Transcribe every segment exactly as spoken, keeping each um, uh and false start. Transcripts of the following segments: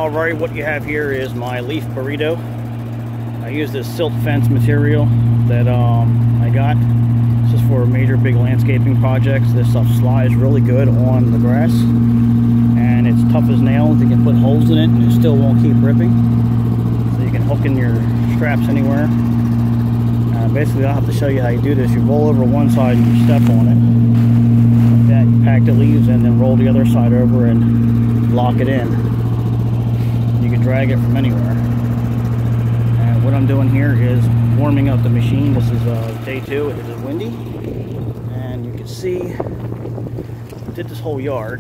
Alright, what you have here is my leaf burrito. I use this silt fence material that um, I got. This is for major big landscaping projects. This stuff slides really good on the grass, and it's tough as nails. You can put holes in it and it still won't keep ripping. So you can hook in your straps anywhere. Uh, basically, I'll have to show you how you do this. You roll over one side and you step on it. Like that, you pack the leaves and then roll the other side over and lock it in. You can drag it from anywhere. And what I'm doing here is warming up the machine. This is uh, day two. It is windy, and you can see I did this whole yard.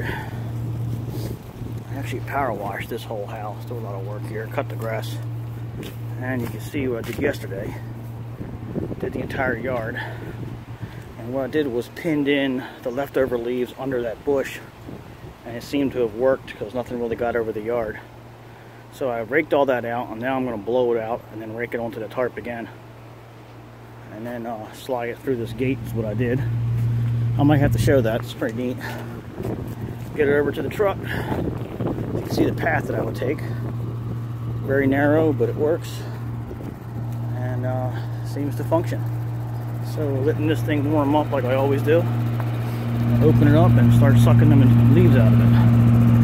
I actually power washed this whole house. Still a lot of work here. Cut the grass, and you can see what I did yesterday. Did the entire yard, and what I did was pinned in the leftover leaves under that bush, and it seemed to have worked because nothing really got over the yard. So I raked all that out, and now I'm going to blow it out and then rake it onto the tarp again. And then uh, slide it through this gate is what I did. I might have to show that. It's pretty neat. Get it over to the truck. You can see the path that I would take. Very narrow, but it works. And uh, seems to function. So letting this thing warm up like I always do. And open it up and start sucking them leaves out of it.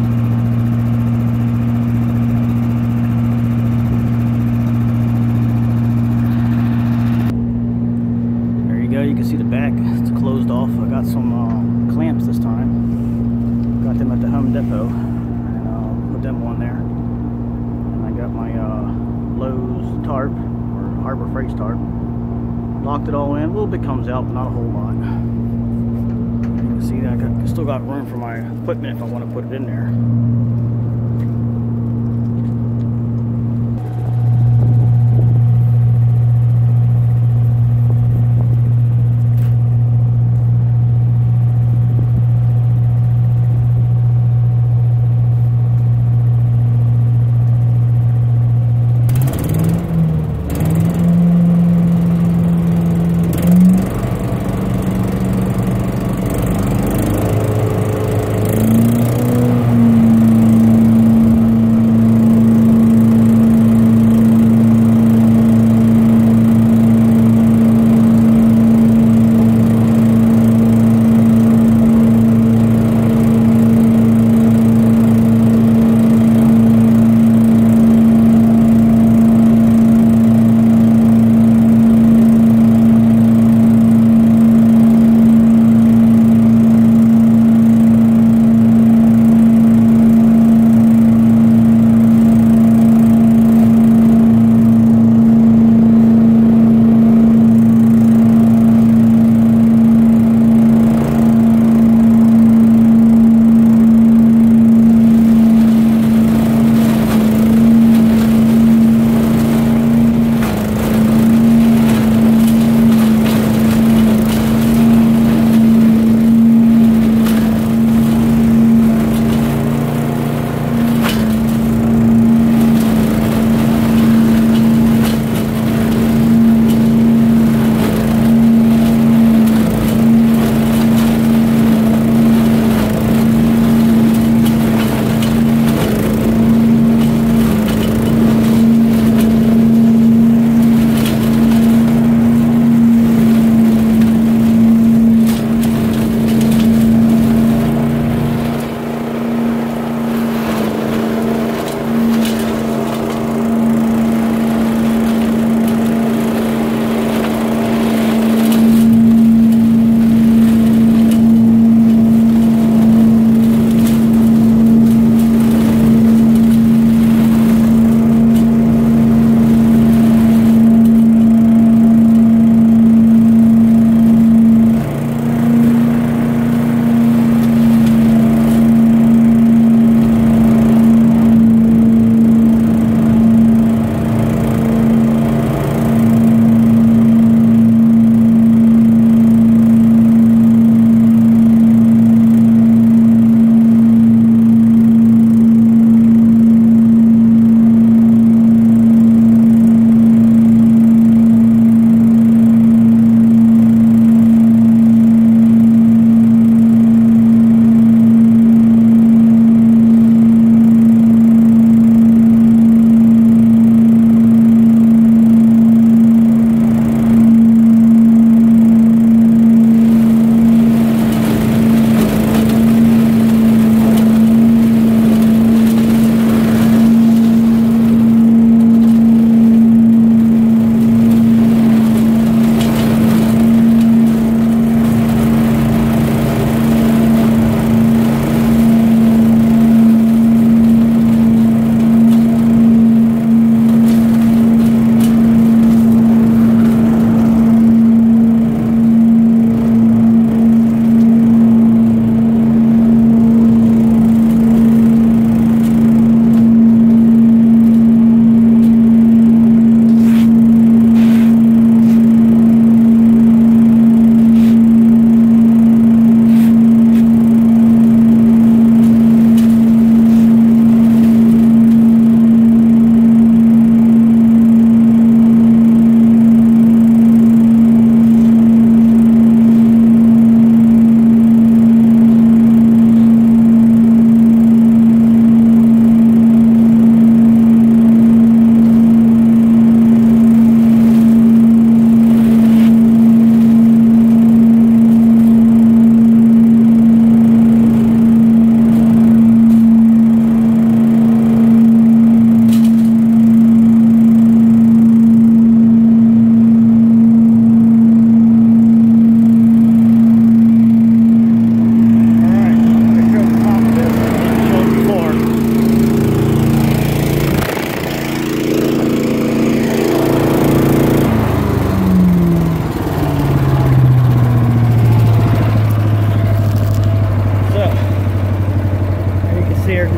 You can see the back, it's closed off. I got some uh, clamps this time. Got them at the Home Depot and uh, put them on there. And I got my uh, Lowe's tarp, or Harbor Freight's tarp. Locked it all in. A little bit comes out, but not a whole lot. And you can see that I got, still got room for my equipment if I want to put it in there.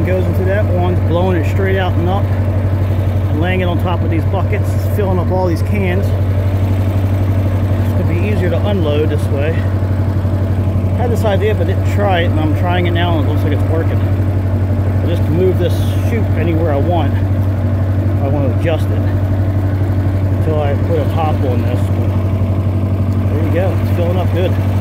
piston goes into that. One's blowing it straight out and up, and laying it on top of these buckets, filling up all these cans. It's going to be easier to unload this way. I had this idea but didn't try it, and I'm trying it now and it looks like it's working. I just move this chute anywhere I want. I want to adjust it until I put a top on this. But there you go, it's filling up good.